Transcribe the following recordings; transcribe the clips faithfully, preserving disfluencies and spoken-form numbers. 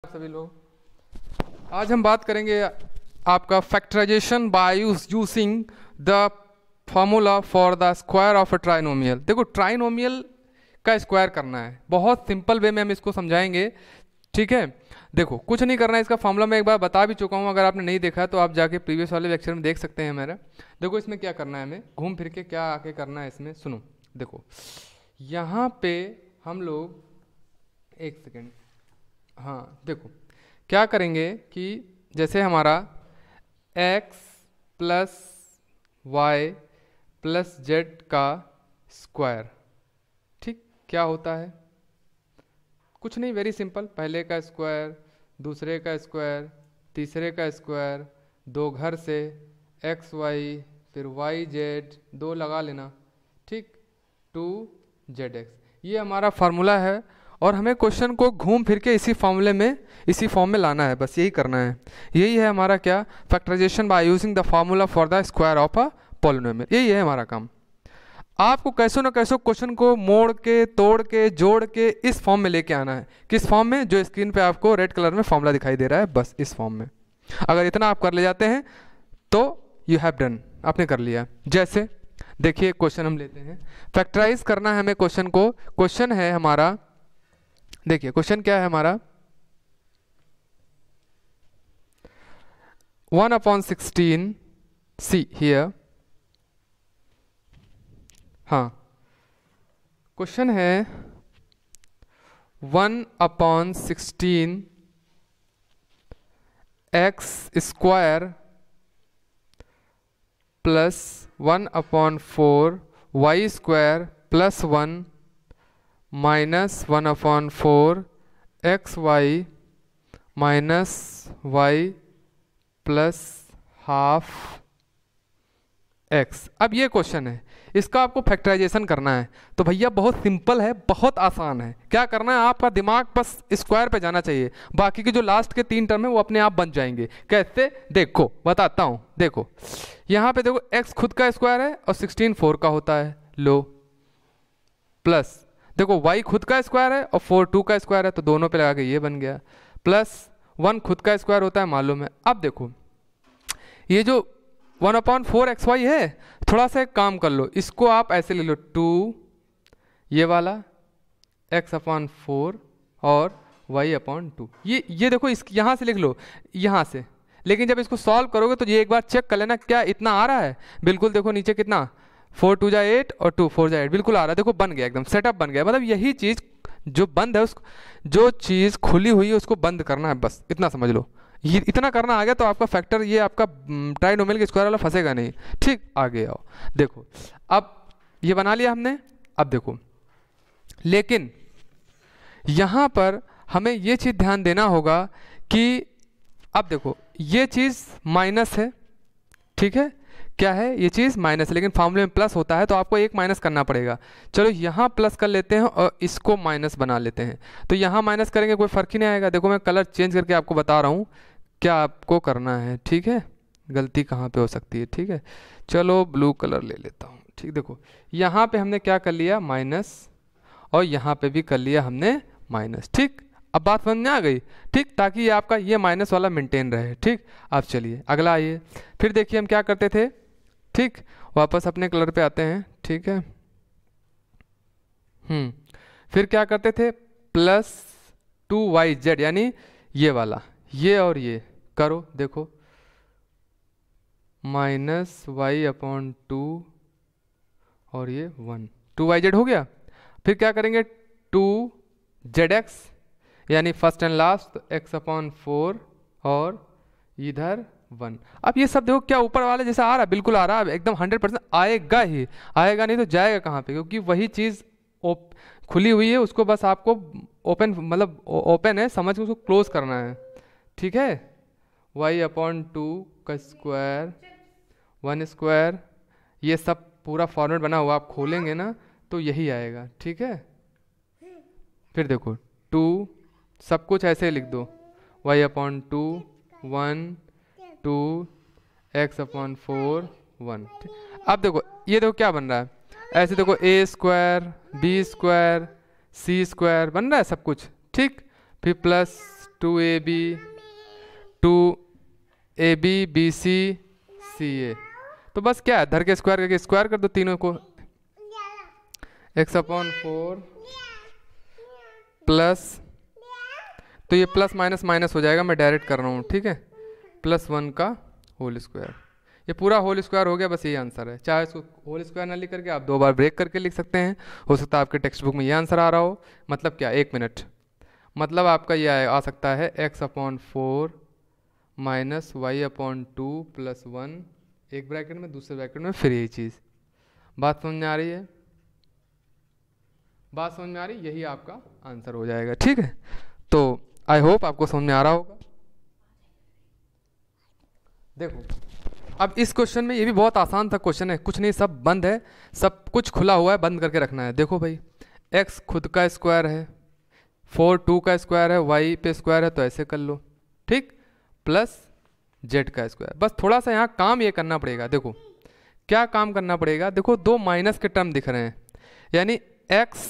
सभी लोग, आज हम बात करेंगे आपका factorization by using the formula for the square of a trinomial. देखो, ट्राइनोमियल का स्क्वायर करना है, बहुत सिंपल वे में हम इसको समझाएंगे। ठीक है, देखो कुछ नहीं करना है, इसका फार्मूला मैं एक बार बता भी चुका हूँ। अगर आपने नहीं देखा तो आप जाके प्रीवियस वाले लेक्चर में देख सकते हैं मेरा। देखो इसमें क्या करना है, हमें घूम फिर के क्या आके करना है इसमें, सुनो। देखो यहाँ पे हम लोग, एक सेकेंड, हाँ देखो क्या करेंगे कि जैसे हमारा x plus y plus z का स्क्वायर, ठीक क्या होता है, कुछ नहीं, वेरी सिंपल। पहले का स्क्वायर, दूसरे का स्क्वायर, तीसरे का स्क्वायर, दो घर से एक्स वाई फिर वाई जेड दो लगा लेना, ठीक, टू जेड एक्स, ये हमारा फार्मूला है। और हमें क्वेश्चन को घूम फिर के इसी फार्मूले में, इसी फॉर्म में लाना है, बस यही करना है। यही है हमारा क्या, factorization by using the formula for the square of a polynomial, यही है हमारा काम। आपको कैसो ना कैसो क्वेश्चन को मोड़ के, तोड़ के, जोड़ के इस फॉर्म में लेके आना है। किस फॉर्म में, जो स्क्रीन पे आपको रेड कलर में फॉर्मूला दिखाई दे रहा है, बस इस फॉर्म में। अगर इतना आप कर ले जाते हैं तो यू हैव डन, आपने कर लिया। जैसे देखिए क्वेश्चन हम लेते हैं, फैक्टराइज करना है हमें क्वेश्चन को। क्वेश्चन है हमारा, देखिए क्वेश्चन क्या है हमारा, one upon sixteen see here, हाँ क्वेश्चन है one upon sixteen x square plus one upon four y square plus one minus one upon four x y minus y plus half x. अब ये question है, इसका आपको factorisation करना है। तो भैया बहुत सिंपल है, बहुत आसान है। क्या करना है, आपका दिमाग बस स्क्वायर पे जाना चाहिए, बाकी के जो लास्ट के तीन टर्म है वो अपने आप बन जाएंगे। कैसे, देखो बताता हूँ। देखो यहाँ पे देखो, x खुद का स्क्वायर है और सिक्सटीन फोर का होता है, लो, प्लस देखो y खुद का स्क्वायर है और फोर टू का स्क्वायर है, तो दोनों पे लगा के ये बन गया, प्लस वन खुद का स्क्वायर होता है, मालूम है। अब देखो ये जो one upon four x y है, थोड़ा सा एक काम कर लो, इसको आप ऐसे ले लो, टू ये वाला एक्स अपॉन फोर और वाई अपॉन टू, ये ये देखो इस यहाँ से लिख लो, यहाँ से। लेकिन जब इसको सॉल्व करोगे तो ये एक बार चेक कर लेना क्या इतना आ रहा है। बिल्कुल देखो नीचे कितना, फोर टू जा एट और टू फोर जा एट, बिल्कुल आ रहा है। देखो बन गया, एकदम सेटअप बन गया। मतलब यही चीज़ जो बंद है, उसको, जो चीज़ खुली हुई है उसको बंद करना है, बस इतना समझ लो। ये इतना करना आ गया तो आपका फैक्टर, ये आपका ट्राइनोमियल के स्क्वायर वाला फंसेगा नहीं। ठीक, आगे आओ। देखो अब ये बना लिया हमने। अब देखो, लेकिन यहाँ पर हमें ये चीज़ ध्यान देना होगा कि अब देखो ये चीज़ माइनस है, ठीक है, क्या है ये चीज़ माइनस है, लेकिन फार्मूले में प्लस होता है तो आपको एक माइनस करना पड़ेगा। चलो यहाँ प्लस कर लेते हैं और इसको माइनस बना लेते हैं। तो यहाँ माइनस करेंगे कोई फ़र्क ही नहीं आएगा। देखो मैं कलर चेंज करके आपको बता रहा हूँ क्या आपको करना है, ठीक है, गलती कहाँ पे हो सकती है। ठीक है, चलो ब्लू कलर ले लेता हूँ। ठीक, देखो यहाँ पे हमने क्या कर लिया, माइनस, और यहाँ पे भी कर लिया हमने माइनस। ठीक, अब बात समझ में आ गई। ठीक, ताकि ये आपका ये माइनस वाला मेंटेन रहे। ठीक, अब चलिए अगला आइए। फिर देखिए हम क्या करते थे। ठीक, वापस अपने कलर पे आते हैं। ठीक है, हम्म फिर क्या करते थे, प्लस टू वाई जेड, यानी ये वाला, ये और ये करो। देखो माइनस वाई अपॉन टू और ये वन, टू वाई जेड हो गया। फिर क्या करेंगे, टू जेड एक्स, यानी first and last, x upon four और इधर वन। अब ये सब देखो क्या ऊपर वाले जैसा आ रहा है, बिल्कुल आ रहा है, एकदम हंड्रेड परसेंट आएगा ही, आएगा नहीं तो जाएगा कहाँ पे, क्योंकि वही चीज़ खुली हुई है, उसको बस आपको ओपन, मतलब ओपन है, समझ के उसको क्लोज करना है। ठीक है, वाई अपॉन टू का स्क्वायर, वन स्क्वायर, ये सब पूरा फॉर्मेट बना हुआ, आप खोलेंगे ना तो यही आएगा। ठीक है, फिर देखो टू, सब कुछ ऐसे लिख दो, y upon two, one, two, x upon four, one. अब देखो ये देखो क्या बन रहा है, ऐसे देखो a square, b square, c square बन रहा है सब कुछ। ठीक, फिर plus two a b two a b b c c a, तो बस क्या है, धर के स्क्वायर करके स्क्वायर कर दो तीनों को, एक्स अपॉन फोर प्लस, तो ये प्लस माइनस माइनस हो जाएगा, मैं डायरेक्ट कर रहा हूँ, ठीक है, प्लस वन का होल स्क्वायर, ये पूरा होल स्क्वायर हो गया, बस यही आंसर है। चाहे इसको होल स्क्वायर ना लिख करके आप दो बार ब्रेक करके लिख सकते हैं, हो सकता है आपके टेक्स्ट बुक में ये आंसर आ रहा हो। मतलब क्या, एक मिनट, मतलब आपका ये आ, आ सकता है x upon four minus y upon two plus one, एक ब्रैकेट में, दूसरे ब्रैकेट में फिर यही चीज़। बात समझ में आ रही है? बात समझ में आ रही, यही आपका आंसर हो जाएगा, ठीक है। तो आई होप आपको समझ में आ रहा होगा। देखो अब इस क्वेश्चन में, ये भी बहुत आसान सा क्वेश्चन है, कुछ नहीं, सब बंद है, सब कुछ खुला हुआ है, बंद करके रखना है। देखो भाई, x खुद का स्क्वायर है, फोर टू का स्क्वायर है, y पे स्क्वायर है, तो ऐसे कर लो, ठीक, प्लस z का स्क्वायर। बस थोड़ा सा यहाँ काम ये करना पड़ेगा। देखो क्या काम करना पड़ेगा, देखो दो माइनस के टर्म दिख रहे हैं, यानी x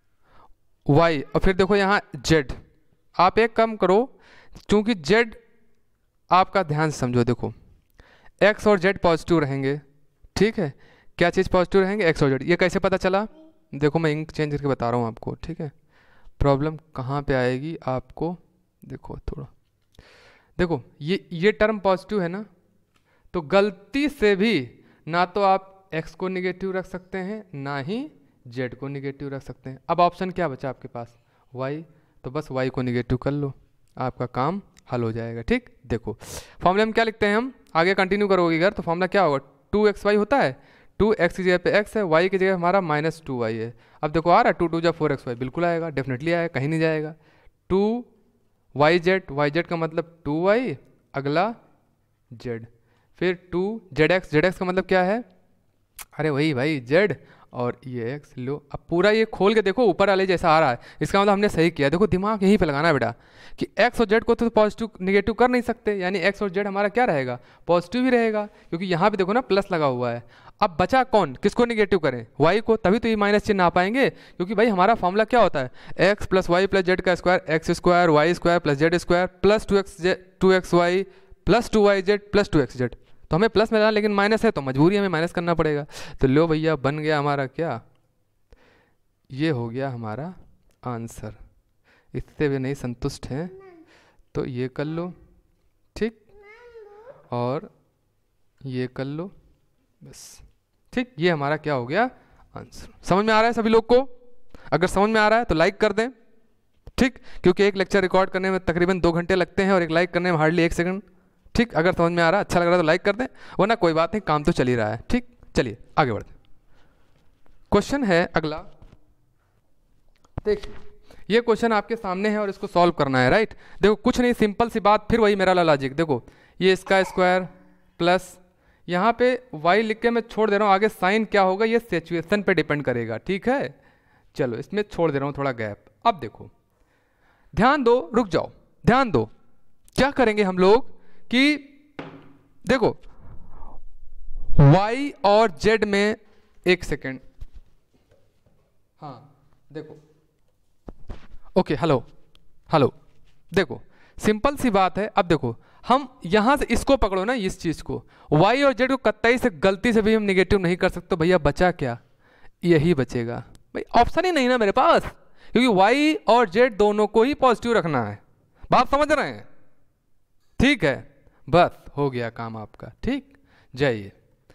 y और फिर देखो यहाँ z। आप एक काम करो, चूंकि z आपका ध्यान से समझो, देखो x और z पॉजिटिव रहेंगे, ठीक है, क्या चीज़ पॉजिटिव रहेंगे, x और z। ये कैसे पता चला, देखो मैं इंक चेंज करके बता रहा हूँ आपको, ठीक है। प्रॉब्लम कहाँ पे आएगी आपको, देखो थोड़ा, देखो ये ये टर्म पॉजिटिव है ना, तो गलती से भी ना तो आप x को निगेटिव रख सकते हैं, ना ही z को निगेटिव रख सकते हैं। अब ऑप्शन क्या बचा आपके पास, y, तो बस y को निगेटिव कर लो, आपका काम हल हो जाएगा, ठीक। देखो फॉर्मूले में क्या लिखते हैं हम, आगे कंटिन्यू करोगे अगर, तो फॉर्मूला क्या होगा, टू एक्स वाई होता है, टू एक्स की जगह पे x है, y की जगह हमारा माइनस टू वाई है। अब देखो आ रहा है, टू टू जा फोर एक्स वाई, बिल्कुल आएगा, डेफिनेटली आएगा, कहीं नहीं जाएगा। Two y z, y z का मतलब टू वाई, अगला जेड, फिर two z x, z x का मतलब क्या है, अरे वही भाई जेड, और ये एक्स लो। अब पूरा ये खोल के देखो, ऊपर वाले जैसा आ रहा है, इसका मतलब हमने सही किया। देखो दिमाग यहीं पे लगाना है बेटा, कि एक्स और जेड को तो पॉजिटिव निगेटिव कर नहीं सकते, यानी एक्स और जेड हमारा क्या रहेगा, पॉजिटिव ही रहेगा, क्योंकि यहाँ पे देखो ना प्लस लगा हुआ है। अब बचा कौन, किसको निगेटिव करें, वाई को, तभी तो ये माइनस चिन्ह आ पाएंगे, क्योंकि भाई हमारा फॉर्मूला क्या होता है, x plus y plus z का square, x square y square plus z square plus two x two x y plus two y z plus two x z. तो हमें प्लस में जाना, लेकिन माइनस है तो मजबूरी हमें माइनस करना पड़ेगा। तो लो भैया बन गया हमारा क्या, ये हो गया हमारा आंसर। इससे भी नहीं संतुष्ट हैं तो ये कर लो, ठीक, और ये कर लो, बस ठीक, ये हमारा क्या हो गया आंसर। समझ में आ रहा है सभी लोग को? अगर समझ में आ रहा है तो लाइक कर दें, ठीक, क्योंकि एक लेक्चर रिकॉर्ड करने में तकरीबन दो घंटे लगते हैं और एक लाइक करने में हार्डली एक सेकंड, ठीक। अगर समझ में आ रहा है, अच्छा लग रहा है तो लाइक कर दें, वरना कोई बात नहीं, काम तो चल ही रहा है, ठीक। चलिए आगे बढ़ते। क्वेश्चन है अगला, देखिए ये क्वेश्चन आपके सामने है और इसको सॉल्व करना है, राइट। देखो कुछ नहीं, सिंपल सी बात, फिर वही मेरा लॉजिक। देखो ये इसका स्क्वायर प्लस यहाँ पे y लिख के मैं छोड़ दे रहा हूँ, आगे साइन क्या होगा ये सिचुएशन पे डिपेंड करेगा, ठीक है। चलो इसमें छोड़ दे रहा हूँ थोड़ा गैप। अब देखो ध्यान दो, रुक जाओ, ध्यान दो, क्या करेंगे हम लोग कि देखो y और z में, एक सेकेंड, हाँ देखो, ओके, हेलो हेलो, देखो सिंपल सी बात है। अब देखो हम यहां से इसको पकड़ो ना, इस चीज को, y और z को कतई से गलती से भी हम निगेटिव नहीं कर सकते, भैया बचा क्या, यही बचेगा भाई, ऑप्शन ही नहीं ना मेरे पास, क्योंकि y और z दोनों को ही पॉजिटिव रखना है। बात समझ रहे हैं? ठीक है, बस हो गया काम आपका, ठीक। जाइए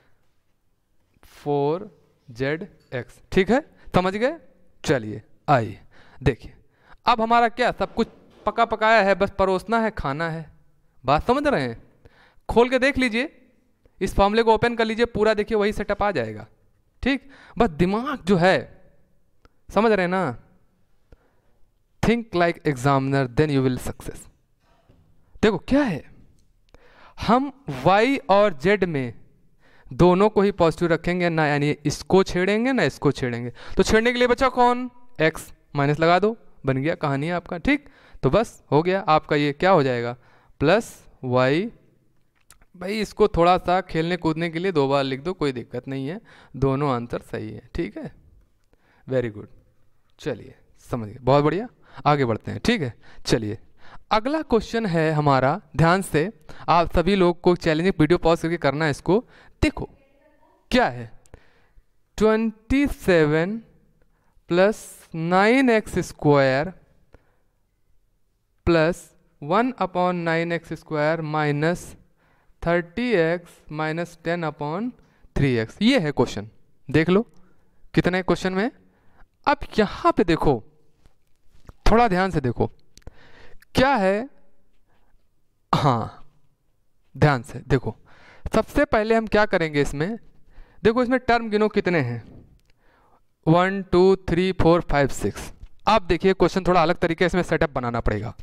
फोर जेड एक्स, ठीक है, समझ गए। चलिए आइए देखिए, अब हमारा क्या, सब कुछ पका पकाया है, बस परोसना है, खाना है। बात समझ रहे हैं? खोल के देख लीजिए, इस फॉर्मूले को ओपन कर लीजिए, पूरा देखिए वही सेटअप आ जाएगा, ठीक। बस दिमाग जो है, समझ रहे हैं ना, think like examiner then you will success. देखो क्या है, हम y और z में दोनों को ही पॉजिटिव रखेंगे ना, यानी इसको छेड़ेंगे ना इसको छेड़ेंगे, तो छेड़ने के लिए बचा कौन, x, माइनस लगा दो, बन गया कहानी आपका, ठीक। तो बस हो गया आपका, ये क्या हो जाएगा, प्लस y, भाई इसको थोड़ा सा खेलने कूदने के लिए दो बार लिख दो, कोई दिक्कत नहीं है, दोनों आंसर सही है, ठीक है, वेरी गुड। चलिए समझ गए, बहुत बढ़िया, आगे बढ़ते हैं, ठीक है। चलिए अगला क्वेश्चन है हमारा, ध्यान से आप सभी लोग को चैलेंजिंग वीडियो पॉज करके करना है इसको। देखो क्या है, twenty seven plus nine x square plus one upon nine x square minus thirty x minus ten upon three x. ये है क्वेश्चन, देख लो कितने क्वेश्चन में। अब यहाँ पे देखो, थोड़ा ध्यान से देखो क्या है। हाँ ध्यान से देखो, सबसे पहले हम क्या करेंगे इसमें, देखो इसमें टर्म गिनो कितने हैं, one two three four five six. आप देखिए क्वेश्चन थोड़ा अलग तरीके से इसमें सेटअप बनाना पड़ेगा।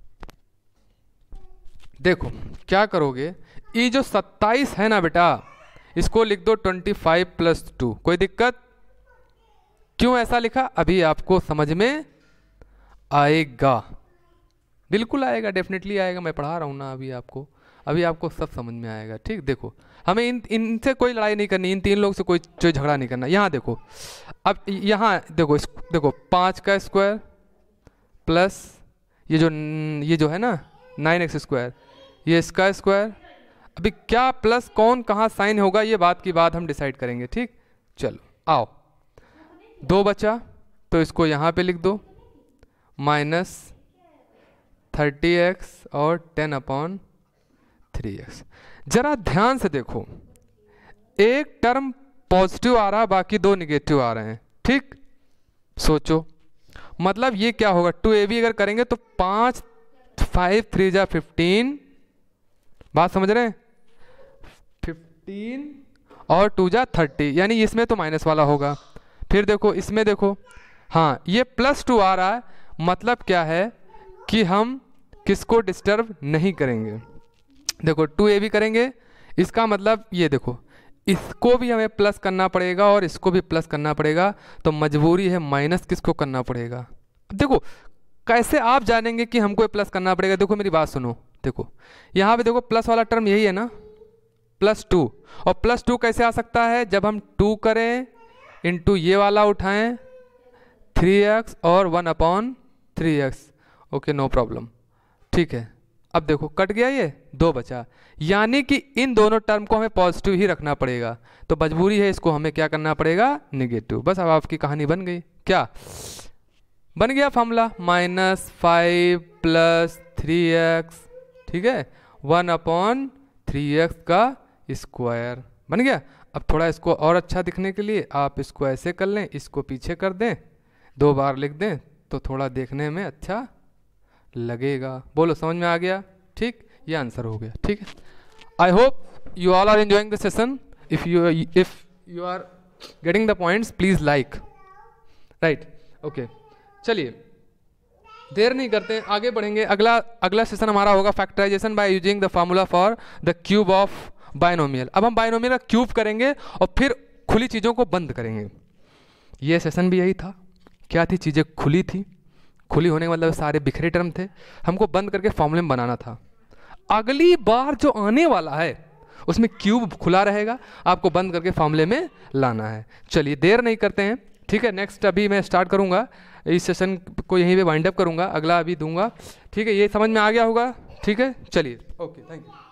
देखो क्या करोगे, ये जो सत्ताईस है ना बेटा, इसको लिख दो ट्वेंटी फाइव प्लस टू। कोई दिक्कत? क्यों ऐसा लिखा अभी आपको समझ में आएगा, बिल्कुल आएगा, डेफिनेटली आएगा। मैं पढ़ा रहा हूँ ना अभी आपको, अभी आपको सब समझ में आएगा। ठीक, देखो हमें इन इनसे कोई लड़ाई नहीं करनी, इन तीन लोग से कोई कोई झगड़ा नहीं करना। यहाँ देखो, अब यहाँ देखो, इस देखो पाँच का स्क्वायर प्लस ये जो ये जो है ना नाइन एक्स स्क्वायर, ये इसका स्क्वायर। अभी क्या प्लस कौन कहाँ साइन होगा ये बात की बात हम डिसाइड करेंगे। ठीक, चलो आओ, दो बचा तो इसको यहाँ पे लिख दो, माइनस थर्टी एक्स और टेन अपॉन थ्री एक्स। जरा ध्यान से देखो, एक टर्म पॉजिटिव आ रहा है, बाकी दो निगेटिव आ रहे हैं। ठीक, सोचो मतलब ये क्या होगा, टू ए बी अगर करेंगे तो पाँच फाइव थ्री जा फिफ्टीन, बात समझ रहे हैं, फिफ्टीन और टू जा थर्टी, यानी इसमें तो माइनस वाला होगा। फिर देखो इसमें देखो, हाँ ये प्लस टू आ रहा है, मतलब क्या है कि हम किसको डिस्टर्ब नहीं करेंगे। देखो टू ए भी करेंगे, इसका मतलब ये देखो, इसको भी हमें प्लस करना पड़ेगा और इसको भी प्लस करना पड़ेगा, तो मजबूरी है माइनस किसको करना पड़ेगा। देखो कैसे आप जानेंगे कि हमको प्लस करना पड़ेगा, देखो मेरी बात सुनो, देखो यहाँ पे देखो प्लस वाला टर्म यही है ना, प्लस टू, और प्लस टू कैसे आ सकता है, जब हम टू करें इंटू ये वाला उठाएं थ्री एक्स और one upon three x. Okay no problem, ठीक है। अब देखो कट गया, ये दो बचा, यानी कि इन दोनों टर्म को हमें पॉजिटिव ही रखना पड़ेगा, तो मजबूरी है इसको हमें क्या करना पड़ेगा, निगेटिव। बस अब आपकी कहानी बन गई, क्या बन गया formula, minus five plus three x, ठीक है, वन अपॉन थ्री एक्स का स्क्वायर बन गया। अब थोड़ा इसको और अच्छा दिखने के लिए आप इसको ऐसे कर लें, इसको पीछे कर दें, दो बार लिख दें, तो थोड़ा देखने में अच्छा लगेगा। बोलो समझ में आ गया? ठीक, ये आंसर हो गया। ठीक है, I hope you all are enjoying the session. If you if you are getting the points please like, right. Okay चलिए देर नहीं करते हैं, आगे बढ़ेंगे। अगला अगला सेशन हमारा होगा factorization by using the formula for the cube of binomial. अब हम बायनोमियल का क्यूब करेंगे और फिर खुली चीज़ों को बंद करेंगे। ये सेशन भी यही था, क्या थी, चीज़ें खुली थी, खुली होने का मतलब सारे बिखरे टर्म थे, हमको बंद करके फॉर्मूले में बनाना था। अगली बार जो आने वाला है उसमें क्यूब खुला रहेगा, आपको बंद करके फॉर्मूले में लाना है। चलिए देर नहीं करते हैं, ठीक है। नेक्स्ट अभी मैं स्टार्ट करूंगा, इस सेशन को यहीं पे वाइंड अप करूंगा, अगला अभी दूंगा। ठीक है, ये समझ में आ गया होगा? ठीक है, चलिए, ओके, थैंक यू।